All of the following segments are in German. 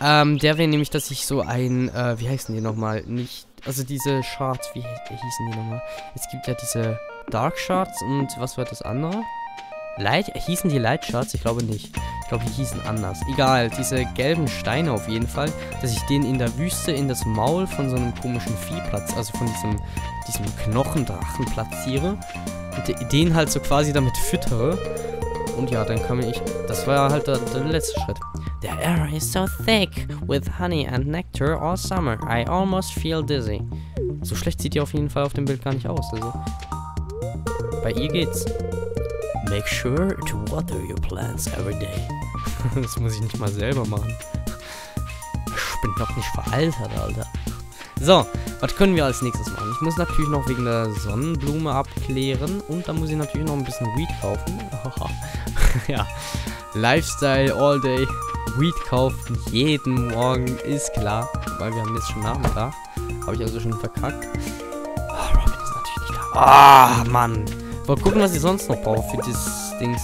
Der wäre nämlich, dass ich so ein, wie heißen die nochmal? Nicht, also diese Shards, wie hießen die nochmal? Es gibt ja diese Dark Shards und was war das andere? Hießen die Light Shards? Ich glaube nicht. Ich glaube, die hießen anders. Egal, diese gelben Steine auf jeden Fall, dass ich den in der Wüste in das Maul von so einem komischen Vieh also von diesem Knochendrachen platziere und den halt so quasi damit füttere. Und ja, dann kann ich, das war halt der letzte Schritt. The air is so thick with honey and nectar all summer. I almost feel dizzy. So schlecht sieht die auf jeden Fall auf dem Bild gar nicht aus. Also bei ihr geht's. Make sure to water your plants every day. Das muss ich nicht mal selber machen. Ich bin noch nicht veraltert, Alter. So, was können wir als nächstes machen? Ich muss natürlich noch wegen der Sonnenblume abklären. Und dann muss ich natürlich noch ein bisschen Weed kaufen. Ja, Lifestyle all day. Weed kaufen jeden Morgen, ist klar. Weil wir haben jetzt schon Nachmittag. Habe ich also schon verkackt. Oh, Robin ist natürlich nicht da. Ah, Mann. Mal gucken, was ich sonst noch brauche für dieses Dings.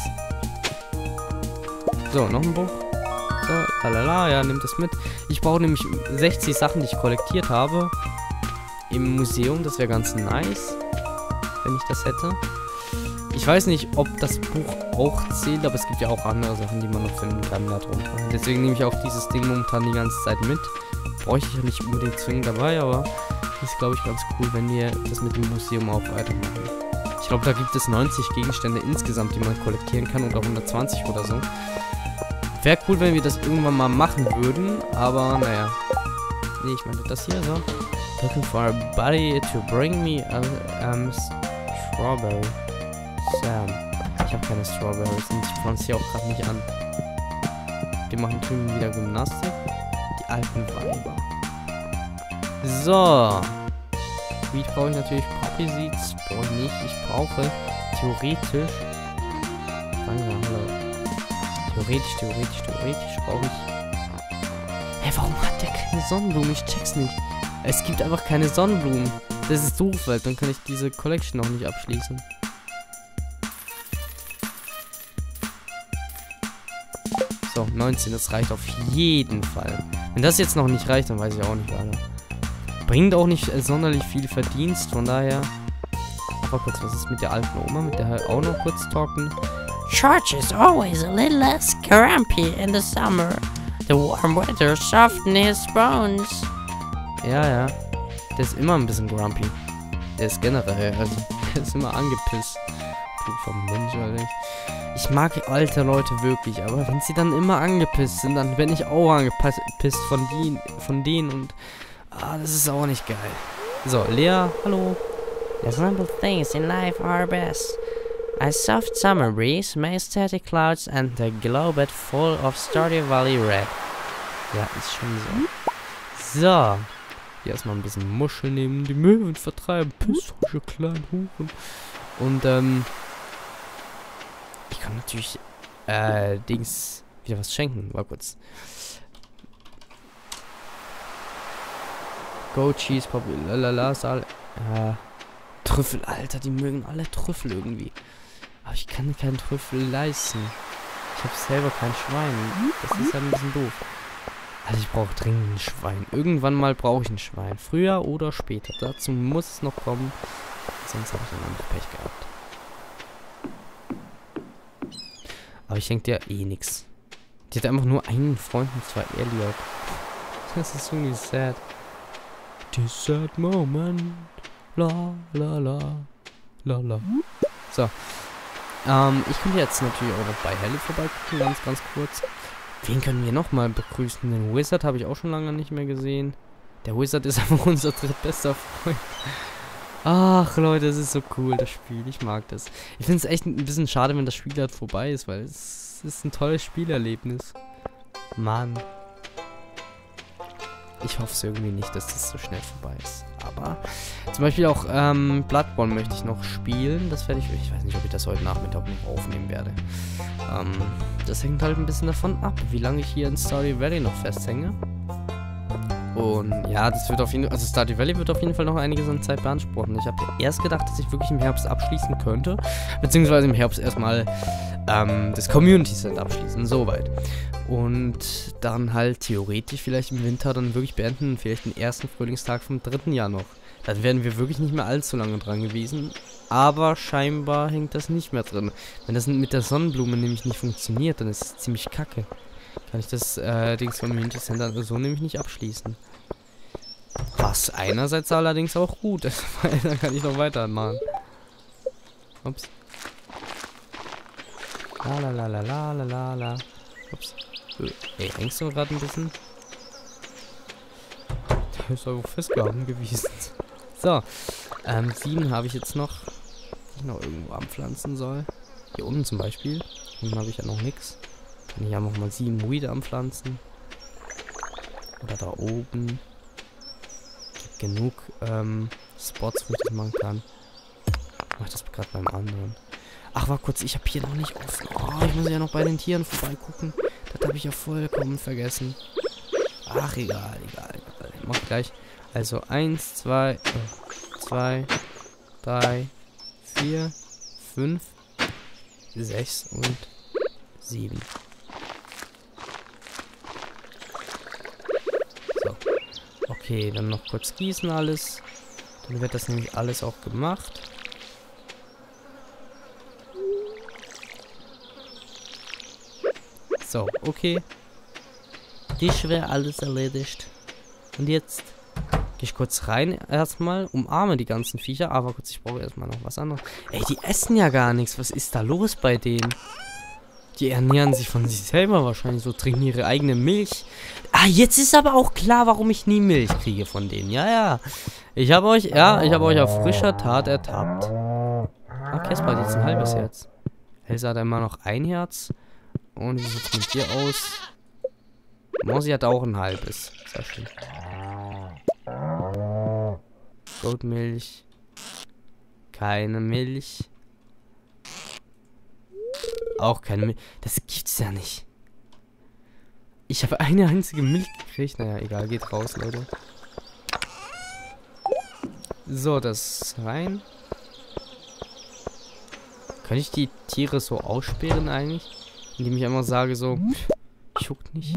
So, noch ein Buch. So, lalala, ja, nimmt das mit. Ich brauche nämlich 60 Sachen, die ich kollektiert habe. Im Museum, das wäre ganz nice. Wenn ich das hätte. Ich weiß nicht, ob das Buch auch zählt, aber es gibt ja auch andere Sachen, die man noch finden kann da drunter. Deswegen nehme ich auch dieses Ding momentan die ganze Zeit mit. Bräuchte ich ja nicht unbedingt zwingend dabei, aber ist, glaube ich, ganz cool, wenn wir das mit dem Museum auch weitermachen. Ich glaube, da gibt es 90 Gegenstände insgesamt, die man kollektieren kann, oder 120 oder so. Wäre cool, wenn wir das irgendwann mal machen würden, aber naja. Nee, ich meine das hier, so. Looking for a buddy to bring me a strawberry. Sam. Ich habe keine Strawberries und ich pflanze sie auch gerade nicht an. Die machen drüben wieder Gymnastik. Die alten Weiber. So. Weed brauche ich natürlich. Poppy Seeds brauche ich nicht. Ich brauche theoretisch. Theoretisch brauche ich. Hä, warum hat der keine Sonnenblumen? Ich check's nicht. Es gibt einfach keine Sonnenblumen. Das ist doof, weil dann kann ich diese Collection noch nicht abschließen. So, 19, das reicht auf jeden Fall. Wenn das jetzt noch nicht reicht, dann weiß ich auch nicht, Alter. Bringt auch nicht sonderlich viel Verdienst, von daher. Aber kurz, was ist mit der alten Oma? Mit der auch noch kurz talken. Church is always a little less grumpy in the summer. The warm weather softens his bones. Ja, ja. Der ist immer ein bisschen grumpy. Der ist generell, also, der ist immer angepisst. Du vom Mensch, Alter. Ich mag alte Leute wirklich, aber wenn sie dann immer angepisst sind, dann bin ich auch angepisst von denen und das ist auch nicht geil. So, Lea, hallo. The simple things in life are best. A soft summer breeze, majestic clouds and the globe full of Stardew Valley red. Ja, ist schon so. So. Hier erstmal ein bisschen Muschel nehmen, die Möwen vertreiben, pissfrische kleinen Huren. Und, ich kann natürlich, Dings wieder was schenken. War kurz. Go Cheese, Poppy, lalala, Sal. Trüffel, Alter, die mögen alle Trüffel irgendwie. Aber ich kann keinen Trüffel leisten. Ich habe selber kein Schwein. Das ist halt ein bisschen doof. Also ich brauche dringend ein Schwein. Irgendwann mal brauche ich ein Schwein. Früher oder später. Dazu muss es noch kommen. Sonst habe ich dann einfach Pech gehabt. Aber ich denke dir eh nix. Die hat einfach nur einen Freund, und zwar Elliot. Das ist irgendwie sad. This sad moment. La la la. La la. So. Ich könnte jetzt natürlich auch noch bei Helle vorbeigucken, ganz kurz. Wen können wir nochmal begrüßen? Den Wizard habe ich auch schon lange nicht mehr gesehen. Der Wizard ist einfach unser drittbester Freund. Ach, Leute, das ist so cool, das Spiel. Ich mag das. Ich finde es echt ein bisschen schade, wenn das Spiel halt vorbei ist, weil es ist ein tolles Spielerlebnis. Mann. Ich hoffe es irgendwie nicht, dass das so schnell vorbei ist. Aber zum Beispiel auch Bloodborne möchte ich noch spielen. Das werde ich weiß nicht, ob ich das heute Nachmittag noch aufnehmen werde. Das hängt halt ein bisschen davon ab, wie lange ich hier in Stardew Valley noch festhänge. Und ja, das wird auf jeden Fall, also Stardew Valley wird auf jeden Fall noch einiges an Zeit beanspruchen. Ich habe erst gedacht, dass ich wirklich im Herbst abschließen könnte, beziehungsweise im Herbst erstmal das Community Center abschließen, soweit. Und dann halt theoretisch vielleicht im Winter dann wirklich beenden und vielleicht den ersten Frühlingstag vom 3. Januar. Dann wären wir wirklich nicht mehr allzu lange dran gewesen. Aber scheinbar hängt das nicht mehr drin. Wenn das mit der Sonnenblume nämlich nicht funktioniert, dann ist es ziemlich kacke. Kann ich das Dings Community Center so nämlich nicht abschließen. Was einerseits allerdings auch gut ist, weil dann kann ich noch weitermachen. Ups. La la la la la la la. Ups. Ey, hängst du gerade ein bisschen? Da ist aber festgehalten gewesen. So. 7 habe ich jetzt noch, die ich noch irgendwo anpflanzen soll. Hier unten zum Beispiel. Unten habe ich ja noch nichts. Kann ich ja noch mal 7 Weed anpflanzen. Oder da oben. Gibt genug Spots, wo ich das machen kann. Mach das gerade beim anderen. Ach, war kurz, ich habe hier noch nicht offen. Oh, ich muss ja noch bei den Tieren vorbeigucken. Das habe ich ja vollkommen vergessen. Ach, egal. Mach gleich. Also 1, 2, 3, 4, 5, 6 und 7. So. Okay, dann noch kurz gießen alles. Dann wird das nämlich alles auch gemacht. So, okay. Das wäre alles erledigt. Und jetzt gehe ich kurz rein erstmal, umarme die ganzen Viecher. Aber kurz, ich brauche erstmal noch was anderes. Ey, die essen ja gar nichts. Was ist da los bei denen? Die ernähren sich von sich selber wahrscheinlich. So, trinken ihre eigene Milch. Ah, jetzt ist aber auch klar, warum ich nie Milch kriege von denen. Ja. Ich habe euch auf frischer Tat ertappt. Ah, Casper hat jetzt ein halbes Herz. Elsa hat immer noch ein Herz. Und wie sieht es mit dir aus? Mosi hat auch ein halbes. Sehr schön. Goatmilch. Keine Milch. Auch keine Milch. Das gibt's ja nicht. Ich habe eine einzige Milch gekriegt. Naja, egal. Geht raus, Leute. So, das rein. Kann ich die Tiere so aussperren eigentlich? Indem ich einmal sage so, juckt nicht.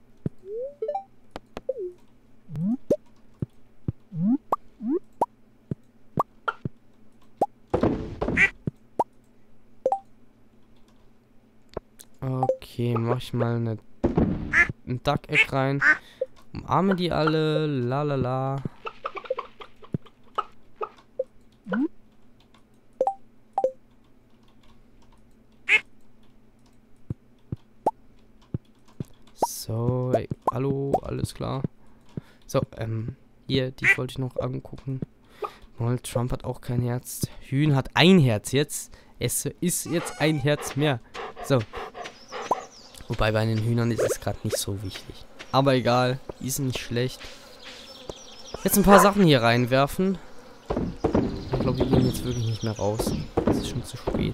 Okay, mach ich mal ein Duck-Egg rein. Umarme die alle. La la la. So, ey, hallo, alles klar. So, hier, die wollte ich noch angucken. Donald Trump hat auch kein Herz. Hühn hat ein Herz jetzt. Es ist jetzt ein Herz mehr. So. Wobei bei den Hühnern ist es gerade nicht so wichtig. Aber egal, die sind nicht schlecht. Jetzt ein paar Sachen hier reinwerfen. Ich glaube, wir gehen jetzt wirklich nicht mehr raus. Es ist schon zu spät.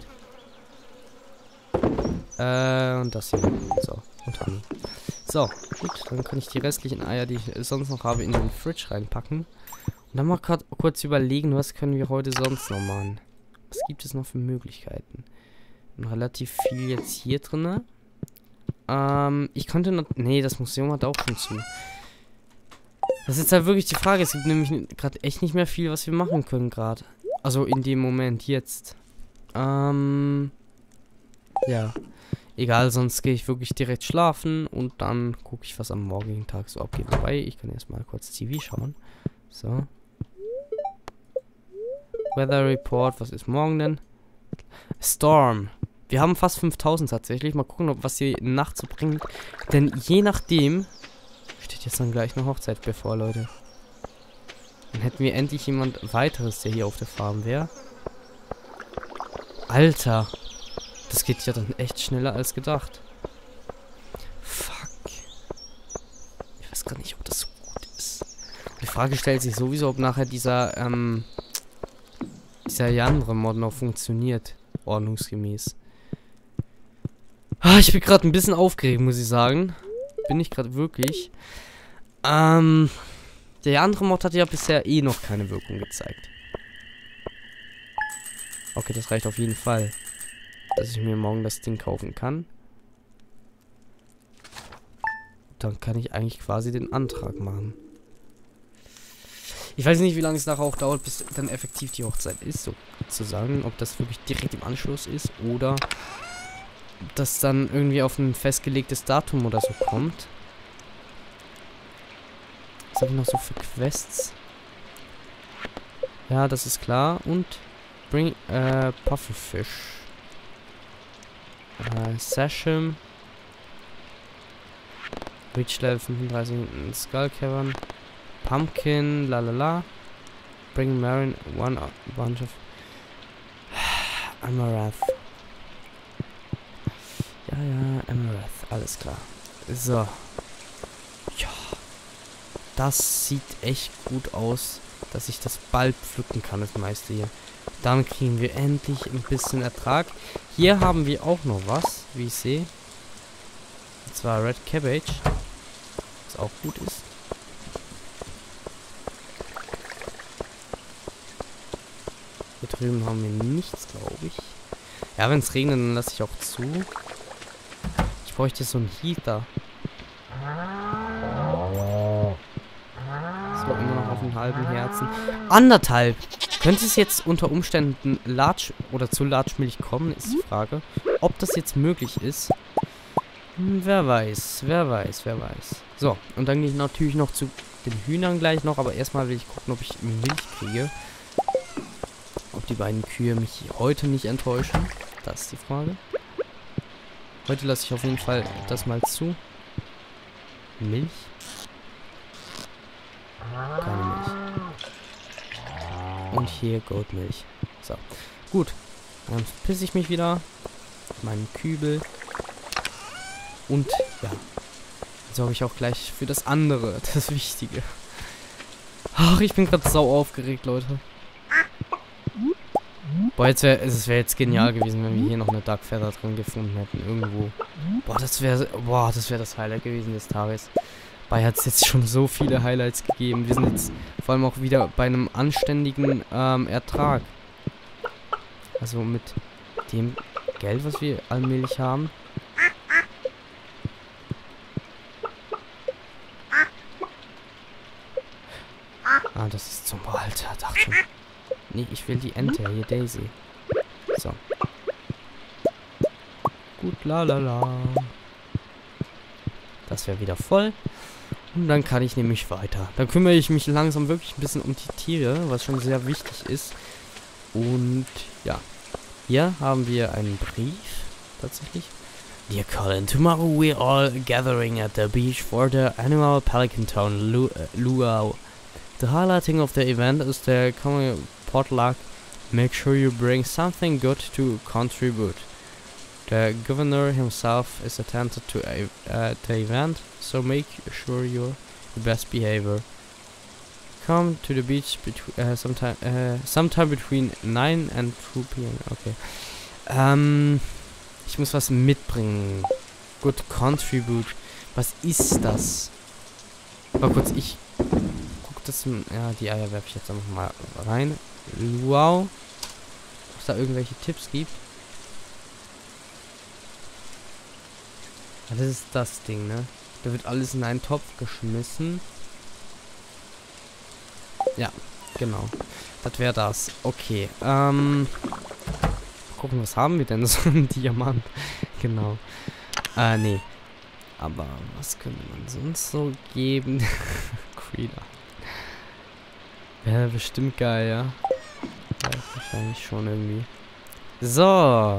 Und das hier. So, und Honey. So, gut, dann kann ich die restlichen Eier, die ich sonst noch habe, in den Fridge reinpacken. Und dann mal kurz überlegen, was können wir heute sonst noch machen. Was gibt es noch für Möglichkeiten? Relativ viel jetzt hier drin. Ich könnte noch... Nee, das Museum hat auch schon zu. Das ist jetzt halt wirklich die Frage. Es gibt nämlich gerade echt nicht mehr viel, was wir machen können gerade. Also in dem Moment jetzt. Ja. Egal, sonst gehe ich wirklich direkt schlafen und dann gucke ich, was am morgigen Tag so abgeht. Wobei, ich kann erstmal kurz TV schauen. So. Weather Report, was ist morgen denn? Storm. Wir haben fast 5000 tatsächlich. Mal gucken, was die Nacht so bringt. Denn je nachdem steht jetzt dann gleich eine Hochzeit bevor, Leute. Dann hätten wir endlich jemand weiteres, der hier auf der Farm wäre. Alter. Das geht ja dann echt schneller als gedacht. Fuck. Ich weiß gar nicht, ob das so gut ist. Die Frage stellt sich sowieso, ob nachher dieser andere Mod noch funktioniert. Ordnungsgemäß. Ah, ich bin gerade ein bisschen aufgeregt, muss ich sagen. Bin ich gerade wirklich. Der andere Mod hat ja bisher eh noch keine Wirkung gezeigt. Okay, das reicht auf jeden Fall, dass ich mir morgen das Ding kaufen kann. Dann kann ich eigentlich quasi den Antrag machen. Ich weiß nicht, wie lange es nachher auch dauert, bis dann effektiv die Hochzeit ist, sozusagen. Ob das wirklich direkt im Anschluss ist oder ob das dann irgendwie auf ein festgelegtes Datum oder so kommt. Was habe ich noch so für Quests? Ja, das ist klar. Und bring Pufferfish. Sashim. Reach Level 35 Skull Cavern. Pumpkin, lalala. Bring Marin one bunch of Amaranth. Ja, Amaranth, alles klar. So. Ja. Das sieht echt gut aus, dass ich das bald pflücken kann, das meiste hier. Dann kriegen wir endlich ein bisschen Ertrag. Hier haben wir auch noch was, wie ich sehe. Und zwar Red Cabbage. Was auch gut ist. Hier drüben haben wir nichts, glaube ich. Ja, wenn es regnet, dann lasse ich auch zu. Ich bräuchte so einen Heater. So, immer noch auf einen halben Herzen. 1,5. Könnte es jetzt unter Umständen zu Latschmilch kommen, ist die Frage. Ob das jetzt möglich ist. Wer weiß. So, und dann gehe ich natürlich noch zu den Hühnern gleich noch. Aber erstmal will ich gucken, ob ich Milch kriege. Ob die beiden Kühe mich heute nicht enttäuschen. Das ist die Frage. Heute lasse ich auf jeden Fall das mal zu. Milch. Keine Milch. Und hier Goatmilch. So. Gut. Dann pisse ich mich wieder. Meinen Kübel. Und ja. Dann sorge ich auch gleich für das andere. Das Wichtige. Ach, ich bin gerade sau aufgeregt, Leute. Boah, es wäre jetzt genial gewesen, wenn wir hier noch eine Dark Feather drin gefunden hätten. Irgendwo. Boah, das wäre das Highlight gewesen des Tages. Dabei hat es jetzt schon so viele Highlights gegeben. Wir sind jetzt vor allem auch wieder bei einem anständigen Ertrag. Also mit dem Geld, was wir allmählich haben. Ah, das ist zum Alter, dachte schon. Nee, ich will die Ente, hier Daisy. So. Gut, lalala. Das wäre wieder voll. Und dann kann ich nämlich weiter. Dann kümmere ich mich langsam wirklich ein bisschen um die Tiere, was schon sehr wichtig ist. Und ja. Hier haben wir einen Brief, tatsächlich. Dear Colin, tomorrow we're all gathering at the beach for the annual Pelican Town Luau. The highlighting of the event is the coming potluck. Make sure you bring something good to contribute. The governor himself is attended to the event, so make sure you're the best behavior. Come to the beach sometime between 9 and 2 p.m. Okay. Ich muss was mitbringen. Good contribute. Was ist das? Mal kurz, ich guck das. Ja, die Eier werfe ich jetzt einfach mal rein. Wow. Ob es da irgendwelche Tipps gibt? Ja, das ist das Ding, ne? Da wird alles in einen Topf geschmissen. Ja, genau. Das wäre das. Okay. Gucken, was haben wir denn? So ein Diamant. Genau. Nee. Aber was könnte man sonst so geben? Creeder. Wäre bestimmt geil, ja. Ja, wahrscheinlich schon irgendwie. So.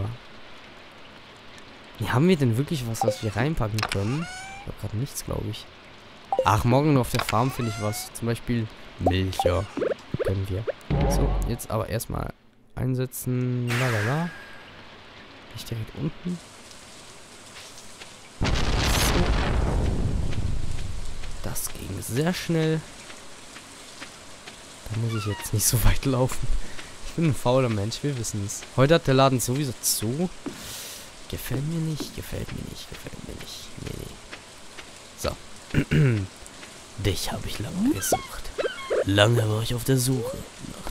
Nee, haben wir denn wirklich was wir reinpacken können? Ich habe gerade nichts, glaube ich. Ach, morgen auf der Farm finde ich was. Zum Beispiel Milch, ja. Können wir. So, jetzt aber erstmal einsetzen. Lalala. Nicht direkt unten. So. Das ging sehr schnell. Da muss ich jetzt nicht so weit laufen. Ich bin ein fauler Mensch, wir wissen es. Heute hat der Laden sowieso zu. Gefällt mir nicht, gefällt mir nicht, gefällt mir nicht. Nee, nee. So. Dich habe ich lange gesucht. Lange war ich auf der Suche